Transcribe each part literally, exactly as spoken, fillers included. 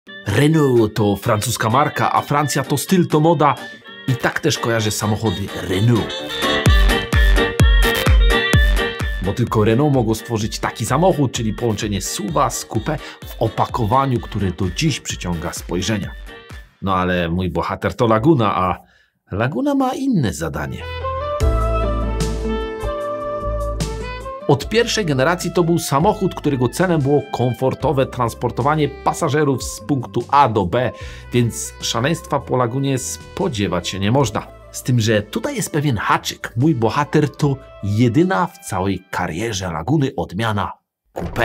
Renault to francuska marka, a Francja to styl, to moda i tak też kojarzę samochody Renault. Bo tylko Renault mogło stworzyć taki samochód, czyli połączenie S U V-a z coupé w opakowaniu, które do dziś przyciąga spojrzenia. No ale mój bohater to Laguna, a Laguna ma inne zadanie. Od pierwszej generacji to był samochód, którego celem było komfortowe transportowanie pasażerów z punktu A do B, więc szaleństwa po Lagunie spodziewać się nie można. Z tym, że tutaj jest pewien haczyk. Mój bohater to jedyna w całej karierze Laguny odmiana coupé.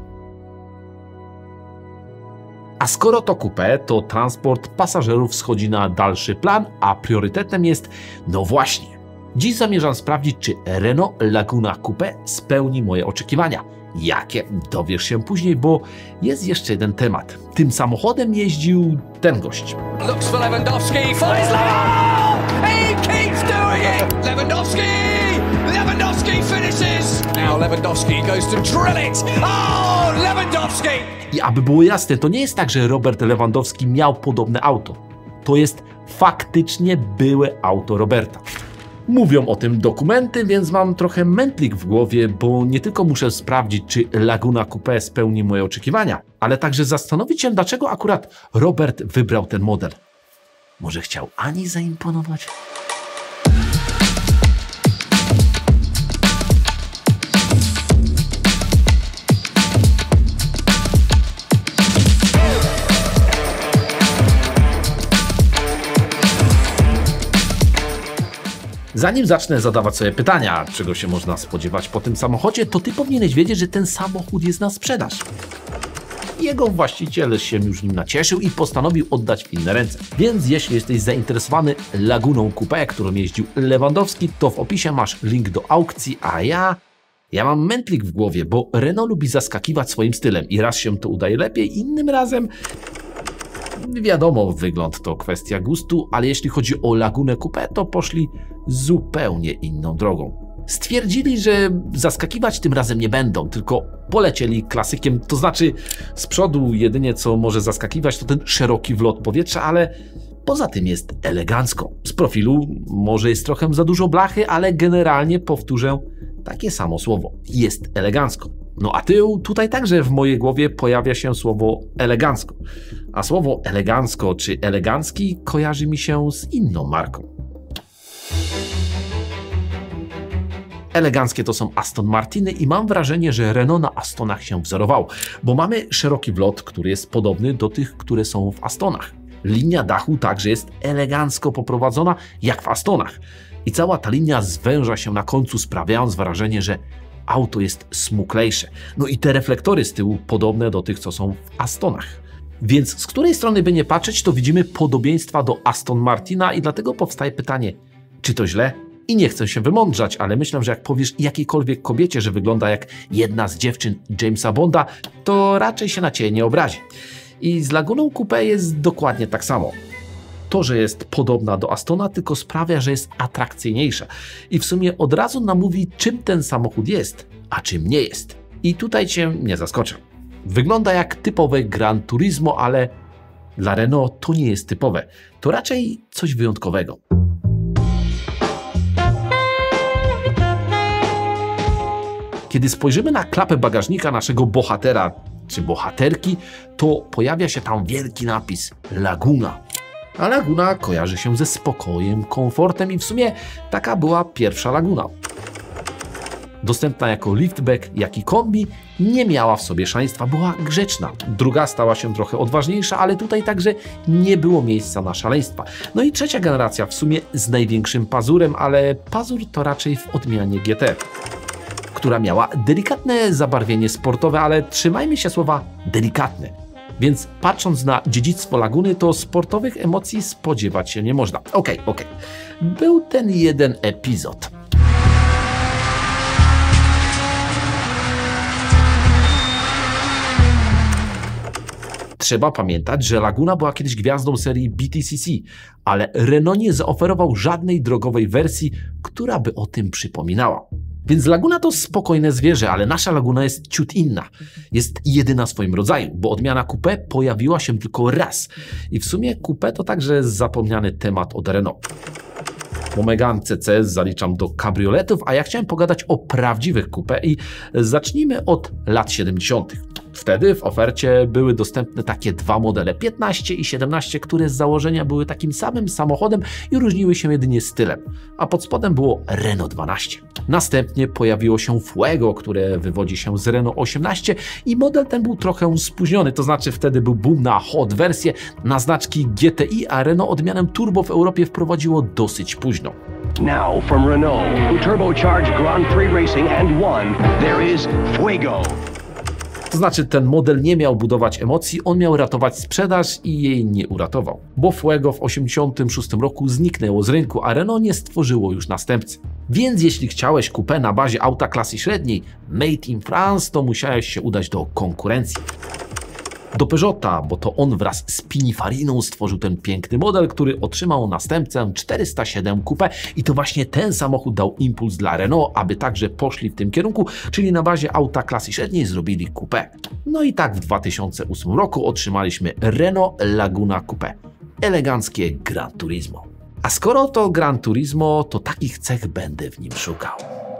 A skoro to coupé, to transport pasażerów schodzi na dalszy plan, a priorytetem jest, no właśnie, dziś zamierzam sprawdzić, czy Renault Laguna Coupé spełni moje oczekiwania. Jakie? Dowiesz się później, bo jest jeszcze jeden temat. Tym samochodem jeździł ten gość. Looks for Lewandowski, finds Lewandowski! He keeps doing it! Lewandowski! Lewandowski finishes! Now Lewandowski goes to drill it! Oh, Lewandowski! I aby było jasne, to nie jest tak, że Robert Lewandowski miał podobne auto. To jest faktycznie byłe auto Roberta. Mówią o tym dokumenty, więc mam trochę mętlik w głowie, bo nie tylko muszę sprawdzić, czy Laguna Coupé spełni moje oczekiwania, ale także zastanowić się, dlaczego akurat Robert wybrał ten model. Może chciał Ani zaimponować? Zanim zacznę zadawać sobie pytania, czego się można spodziewać po tym samochodzie, to ty powinieneś wiedzieć, że ten samochód jest na sprzedaż. Jego właściciel się już nim nacieszył i postanowił oddać w inne ręce. Więc jeśli jesteś zainteresowany Laguną Coupé, którą jeździł Lewandowski, to w opisie masz link do aukcji, a ja... Ja mam mętlik w głowie, bo Renault lubi zaskakiwać swoim stylem i raz się to udaje lepiej, innym razem... Wiadomo, wygląd to kwestia gustu, ale jeśli chodzi o Lagunę Coupé, to poszli zupełnie inną drogą. Stwierdzili, że zaskakiwać tym razem nie będą, tylko polecieli klasykiem, to znaczy z przodu jedynie co może zaskakiwać to ten szeroki wlot powietrza, ale poza tym jest elegancko. Z profilu może jest trochę za dużo blachy, ale generalnie powtórzę takie samo słowo. Jest elegancko. No a tył, tutaj także w mojej głowie pojawia się słowo elegancko. A słowo elegancko czy elegancki kojarzy mi się z inną marką. Eleganckie to są Aston Martiny i mam wrażenie, że Renault na Astonach się wzorowało, bo mamy szeroki wlot, który jest podobny do tych, które są w Astonach. Linia dachu także jest elegancko poprowadzona jak w Astonach. I cała ta linia zwęża się na końcu, sprawiając wrażenie, że auto jest smuklejsze. No i te reflektory z tyłu podobne do tych, co są w Astonach. Więc z której strony by nie patrzeć, to widzimy podobieństwa do Aston Martina i dlatego powstaje pytanie, czy to źle? I nie chcę się wymądrzać, ale myślę, że jak powiesz jakiejkolwiek kobiecie, że wygląda jak jedna z dziewczyn Jamesa Bonda, to raczej się na ciebie nie obrazi. I z Laguną Coupé jest dokładnie tak samo. To, że jest podobna do Astona, tylko sprawia, że jest atrakcyjniejsza. I w sumie od razu nam mówi, czym ten samochód jest, a czym nie jest. I tutaj cię nie zaskoczę. Wygląda jak typowe Gran Turismo, ale dla Renault to nie jest typowe. To raczej coś wyjątkowego. Kiedy spojrzymy na klapę bagażnika naszego bohatera czy bohaterki, to pojawia się tam wielki napis Laguna. A Laguna kojarzy się ze spokojem, komfortem i w sumie taka była pierwsza Laguna. Dostępna jako liftback, jak i kombi, nie miała w sobie szaleństwa, była grzeczna. Druga stała się trochę odważniejsza, ale tutaj także nie było miejsca na szaleństwa. No i trzecia generacja w sumie z największym pazurem, ale pazur to raczej w odmianie G T, która miała delikatne zabarwienie sportowe, ale trzymajmy się słowa delikatne. Więc patrząc na dziedzictwo Laguny, to sportowych emocji spodziewać się nie można. Okej, okay, okej. Okay. Był ten jeden epizod. Trzeba pamiętać, że Laguna była kiedyś gwiazdą serii B T C C, ale Renault nie zaoferował żadnej drogowej wersji, która by o tym przypominała. Więc Laguna to spokojne zwierzę, ale nasza Laguna jest ciut inna. Jest jedyna w swoim rodzaju, bo odmiana coupé pojawiła się tylko raz. I w sumie coupé to także zapomniany temat od Renault. Bo Megane C C S zaliczam do kabrioletów, a ja chciałem pogadać o prawdziwych coupé i zacznijmy od lat siedemdziesiątych. Wtedy w ofercie były dostępne takie dwa modele, piętnaście i siedemnaście, które z założenia były takim samym samochodem i różniły się jedynie stylem, a pod spodem było Renault dwanaście. Następnie pojawiło się Fuego, które wywodzi się z Renault osiemnaście i model ten był trochę spóźniony, to znaczy wtedy był boom na hot wersję, na znaczki G T I, a Renault odmianę turbo w Europie wprowadziło dosyć późno. Now from Renault, who turbocharged Grand Prix Racing and won, there is Fuego. To znaczy ten model nie miał budować emocji, on miał ratować sprzedaż i jej nie uratował. Bo Fuego w osiemdziesiątym szóstym roku zniknęło z rynku, a Renault nie stworzyło już następcy. Więc jeśli chciałeś coupé na bazie auta klasy średniej Made in France, to musiałeś się udać do konkurencji. Do Peugeota, bo to on wraz z Pininfariną stworzył ten piękny model, który otrzymał następcę czterysta siedem Coupé i to właśnie ten samochód dał impuls dla Renault, aby także poszli w tym kierunku, czyli na bazie auta klasy średniej zrobili Coupé. No i tak w dwa tysiące ósmym roku otrzymaliśmy Renault Laguna Coupé. Eleganckie Gran Turismo. A skoro to Gran Turismo, to takich cech będę w nim szukał.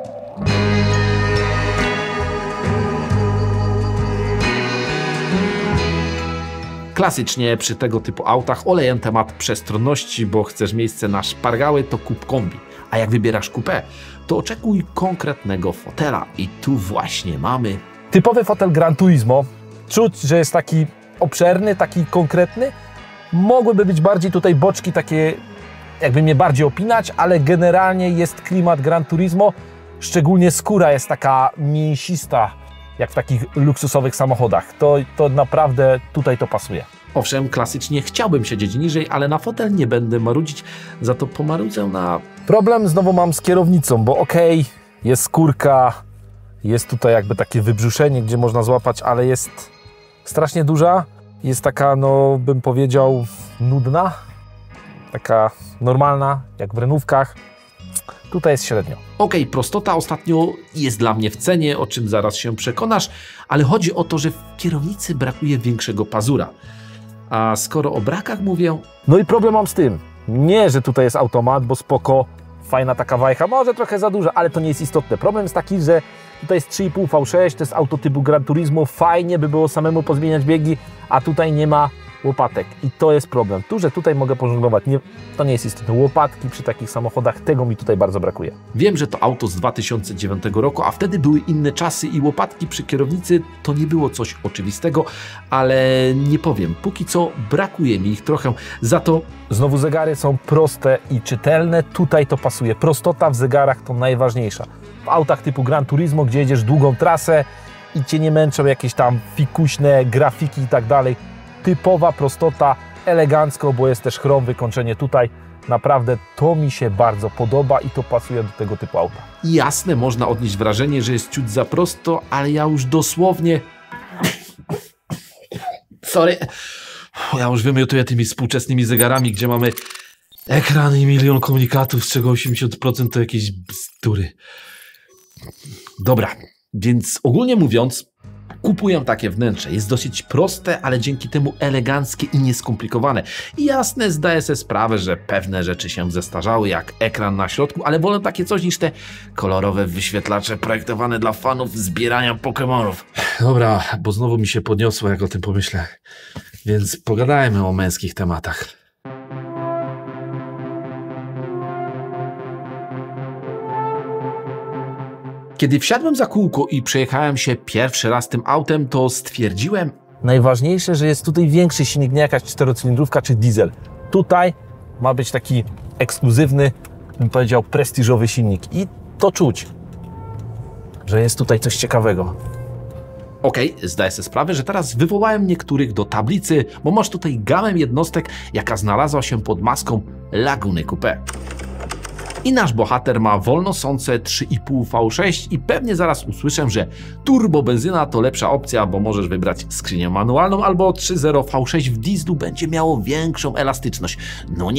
Klasycznie przy tego typu autach olejem temat przestronności, bo chcesz miejsce na szpargały, to kup kombi. A jak wybierasz coupé, to oczekuj konkretnego fotela. I tu właśnie mamy typowy fotel Gran Turismo. Czuć, że jest taki obszerny, taki konkretny. Mogłyby być bardziej tutaj boczki takie, jakby mnie bardziej opinać, ale generalnie jest klimat Gran Turismo. Szczególnie skóra jest taka mięsista, jak w takich luksusowych samochodach. To, to naprawdę tutaj to pasuje. Owszem, klasycznie chciałbym siedzieć niżej, ale na fotel nie będę marudzić, za to pomarudzę na... Problem znowu mam z kierownicą, bo okej, okay, jest skórka, jest tutaj jakby takie wybrzuszenie, gdzie można złapać, ale jest strasznie duża. Jest taka, no bym powiedział, nudna, taka normalna, jak w renówkach. Tutaj jest średnio. Okej, okay, prostota ostatnio jest dla mnie w cenie, o czym zaraz się przekonasz, ale chodzi o to, że w kierownicy brakuje większego pazura. A skoro o brakach mówię... No i problem mam z tym. Nie, że tutaj jest automat, bo spoko, fajna taka wajcha, może trochę za duża, ale to nie jest istotne. Problem jest taki, że tutaj jest trzy i pół V sześć, to jest auto typu Gran Turismo, fajnie by było samemu pozmieniać biegi, a tutaj nie ma łopatek i to jest problem. Tu, że tutaj mogę pożonglować, nie, to nie jest istotne. Łopatki przy takich samochodach, tego mi tutaj bardzo brakuje. Wiem, że to auto z dwa tysiące dziewiątego roku, a wtedy były inne czasy i łopatki przy kierownicy to nie było coś oczywistego, ale nie powiem, póki co brakuje mi ich trochę, za to... Znowu zegary są proste i czytelne, tutaj to pasuje. Prostota w zegarach to najważniejsza. W autach typu Gran Turismo, gdzie jedziesz długą trasę i Cię nie męczą jakieś tam fikuśne grafiki i tak dalej, typowa prostota, elegancko, bo jest też chrom, wykończenie tutaj. Naprawdę to mi się bardzo podoba i to pasuje do tego typu auta. Jasne, można odnieść wrażenie, że jest ciut za prosto, ale ja już dosłownie... Sorry. Ja już wymiotuję tymi współczesnymi zegarami, gdzie mamy ekran i milion komunikatów, z czego osiemdziesiąt procent to jakieś bzdury. Dobra, więc ogólnie mówiąc, kupuję takie wnętrze. Jest dosyć proste, ale dzięki temu eleganckie i nieskomplikowane. I jasne, zdaję sobie sprawę, że pewne rzeczy się zestarzały, jak ekran na środku, ale wolę takie coś niż te kolorowe wyświetlacze projektowane dla fanów zbierania Pokemonów. Dobra, bo znowu mi się podniosło, jak o tym pomyślę. Więc pogadajmy o męskich tematach. Kiedy wsiadłem za kółko i przejechałem się pierwszy raz tym autem, to stwierdziłem... Najważniejsze, że jest tutaj większy silnik, nie jakaś czterocylindrówka czy diesel. Tutaj ma być taki ekskluzywny, bym powiedział, prestiżowy silnik. I to czuć, że jest tutaj coś ciekawego. Okej, okay, zdaję sobie sprawę, że teraz wywołałem niektórych do tablicy, bo masz tutaj gamę jednostek, jaka znalazła się pod maską Laguny Coupé. I nasz bohater ma wolnosące trzy i pół V sześć i pewnie zaraz usłyszę, że turbobenzyna to lepsza opcja, bo możesz wybrać skrzynię manualną albo trzy zero V sześć w dieslu będzie miało większą elastyczność. No nie,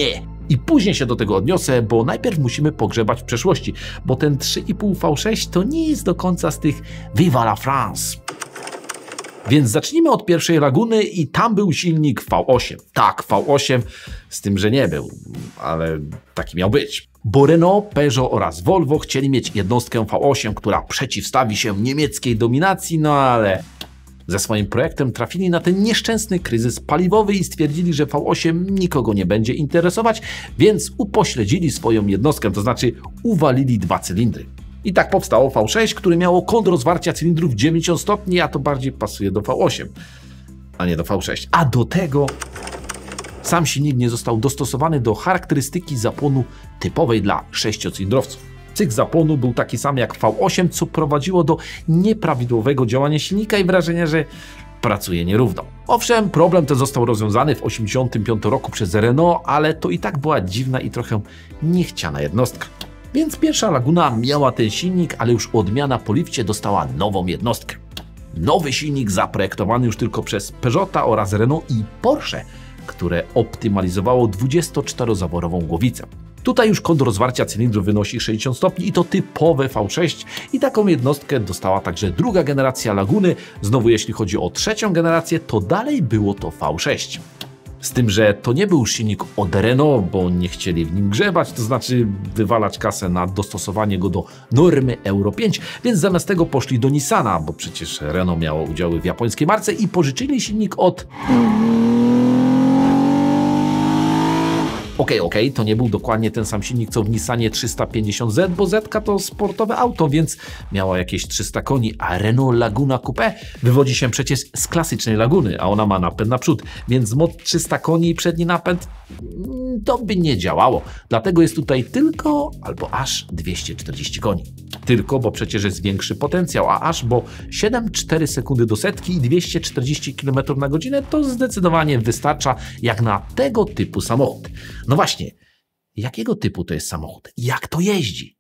I później się do tego odniosę, bo najpierw musimy pogrzebać w przeszłości, bo ten trzy i pół V sześć to nie jest do końca z tych Viva la France. Więc zacznijmy od pierwszej Laguny i tam był silnik V osiem. Tak, V osiem, z tym, że nie był, ale taki miał być. Bo Renault, Peugeot oraz Volvo chcieli mieć jednostkę V osiem, która przeciwstawi się niemieckiej dominacji, no ale ze swoim projektem trafili na ten nieszczęsny kryzys paliwowy i stwierdzili, że V osiem nikogo nie będzie interesować, więc upośledzili swoją jednostkę, to znaczy uwalili dwa cylindry. I tak powstało V sześć, które miało kąt rozwarcia cylindrów dziewięćdziesiąt stopni, a to bardziej pasuje do V osiem, a nie do V sześć. A do tego sam silnik nie został dostosowany do charakterystyki zapłonu typowej dla sześciocylindrowców. Cykl zapłonu był taki sam jak V osiem, co prowadziło do nieprawidłowego działania silnika i wrażenia, że pracuje nierówno. Owszem, problem ten został rozwiązany w tysiąc dziewięćset osiemdziesiątym piątym roku przez Renault, ale to i tak była dziwna i trochę niechciana jednostka. Więc pierwsza Laguna miała ten silnik, ale już odmiana po lifcie dostała nową jednostkę. Nowy silnik zaprojektowany już tylko przez Peugeota oraz Renault i Porsche, które optymalizowało dwudziestoczterozaworową głowicę. Tutaj już kąt rozwarcia cylindru wynosi sześćdziesiąt stopni i to typowe V sześć i taką jednostkę dostała także druga generacja Laguny. Znowu jeśli chodzi o trzecią generację, to dalej było to V sześć. Z tym, że to nie był silnik od Renault, bo nie chcieli w nim grzebać, to znaczy wywalać kasę na dostosowanie go do normy Euro pięć, więc zamiast tego poszli do Nissana, bo przecież Renault miało udziały w japońskiej marce i pożyczyli silnik od... Okej, okay, okej, okay, to nie był dokładnie ten sam silnik co w Nissanie trzysta pięćdziesiąt Z, bo Zetka to sportowe auto, więc miała jakieś trzysta koni, a Renault Laguna Coupé wywodzi się przecież z klasycznej Laguny, a ona ma napęd naprzód, więc mod trzysta koni i przedni napęd to by nie działało. Dlatego jest tutaj tylko albo aż dwieście czterdzieści koni. Tylko, bo przecież jest większy potencjał, a aż, bo siedem przecinek cztery sekundy do setki i dwieście czterdzieści kilometrów na godzinę to zdecydowanie wystarcza jak na tego typu samochód. No właśnie, jakiego typu to jest samochód? Jak to jeździ?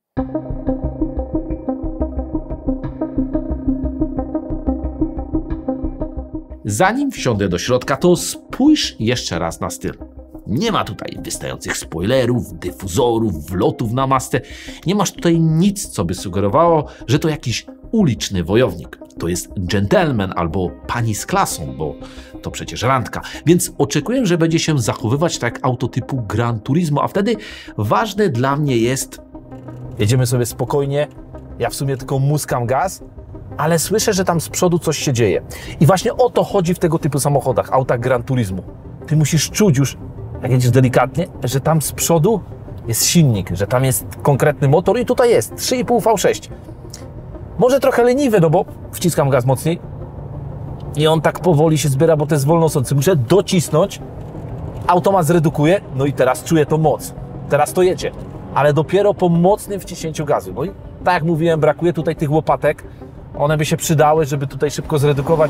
Zanim wsiądę do środka, to spójrz jeszcze raz na styl. Nie ma tutaj wystających spoilerów, dyfuzorów, wlotów na mastę. Nie masz tutaj nic, co by sugerowało, że to jakiś uliczny wojownik. To jest gentleman albo pani z klasą, bo to przecież randka. Więc oczekuję, że będzie się zachowywać tak jak auto typu Gran Turismo, a wtedy ważne dla mnie jest... Jedziemy sobie spokojnie, ja w sumie tylko muskam gaz, ale słyszę, że tam z przodu coś się dzieje. I właśnie o to chodzi w tego typu samochodach, autach Gran Turismo. Ty musisz czuć już, jak jedziesz delikatnie, że tam z przodu jest silnik, że tam jest konkretny motor i tutaj jest trzy i pół V sześć. Może trochę leniwy, no bo wciskam gaz mocniej i on tak powoli się zbiera, bo to jest wolnosący. Muszę docisnąć, automat zredukuje, no i teraz czuję tą moc. Teraz to jedzie, ale dopiero po mocnym wciśnięciu gazu. No i tak jak mówiłem, brakuje tutaj tych łopatek. One by się przydały, żeby tutaj szybko zredukować.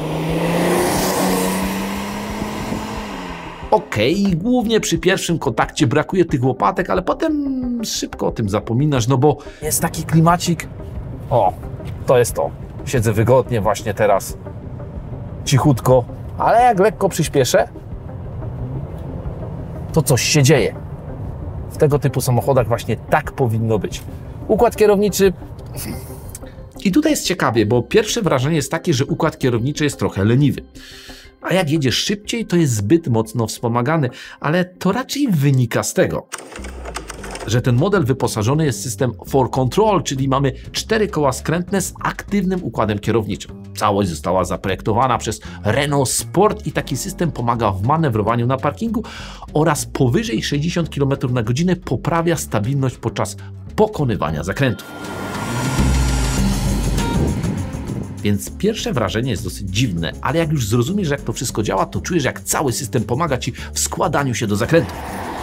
Okej, okay, głównie przy pierwszym kontakcie brakuje tych łopatek, ale potem szybko o tym zapominasz, no bo jest taki klimacik. O, to jest to. Siedzę wygodnie właśnie teraz, cichutko, ale jak lekko przyspieszę, to coś się dzieje. W tego typu samochodach właśnie tak powinno być. Układ kierowniczy... I tutaj jest ciekawie, bo pierwsze wrażenie jest takie, że układ kierowniczy jest trochę leniwy. A jak jedziesz szybciej, to jest zbyt mocno wspomagany, ale to raczej wynika z tego, że ten model wyposażony jest w system four control, czyli mamy cztery koła skrętne z aktywnym układem kierowniczym. Całość została zaprojektowana przez Renault Sport i taki system pomaga w manewrowaniu na parkingu oraz powyżej sześćdziesiąt kilometrów na godzinę poprawia stabilność podczas pokonywania zakrętów. Więc pierwsze wrażenie jest dosyć dziwne, ale jak już zrozumiesz, jak to wszystko działa, to czujesz, jak cały system pomaga Ci w składaniu się do zakrętów.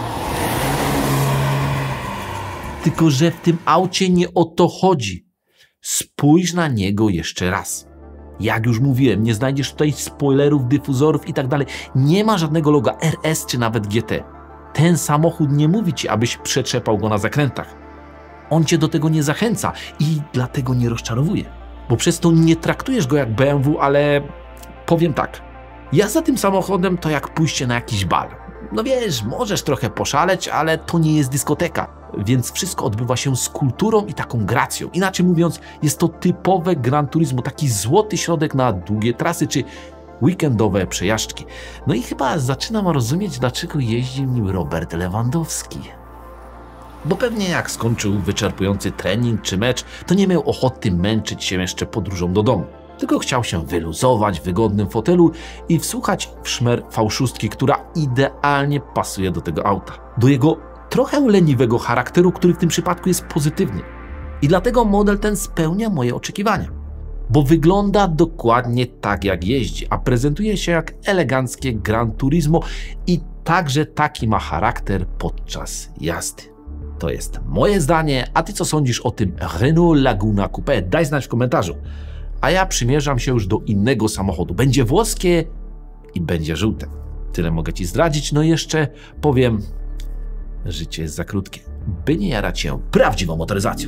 Tylko że w tym aucie nie o to chodzi. Spójrz na niego jeszcze raz. Jak już mówiłem, nie znajdziesz tutaj spoilerów, dyfuzorów i tak dalej. Nie ma żadnego loga R S czy nawet G T. Ten samochód nie mówi Ci, abyś przetrzepał go na zakrętach. On Cię do tego nie zachęca i dlatego nie rozczarowuje. Bo przez to nie traktujesz go jak B M W, ale powiem tak. Jazda tym samochodem to jak pójście na jakiś bal. no wiesz, możesz trochę poszaleć, ale to nie jest dyskoteka. Więc wszystko odbywa się z kulturą i taką gracją. Inaczej mówiąc, jest to typowe Gran Turismo, taki złoty środek na długie trasy czy weekendowe przejażdżki. No i chyba zaczynam rozumieć, dlaczego jeździł nim Robert Lewandowski. Bo pewnie jak skończył wyczerpujący trening czy mecz, to nie miał ochoty męczyć się jeszcze podróżą do domu. Tylko chciał się wyluzować w wygodnym fotelu i wsłuchać w szmer V sześć, która idealnie pasuje do tego auta. Do jego trochę leniwego charakteru, który w tym przypadku jest pozytywny. I dlatego model ten spełnia moje oczekiwania. Bo wygląda dokładnie tak jak jeździ, a prezentuje się jak eleganckie Gran Turismo i także taki ma charakter podczas jazdy. To jest moje zdanie, a ty co sądzisz o tym Renault Laguna Coupé? Daj znać w komentarzu. A ja przymierzam się już do innego samochodu. Będzie włoskie i będzie żółte. Tyle mogę ci zdradzić, no i jeszcze powiem, życie jest za krótkie, by nie jarać się prawdziwą motoryzacją.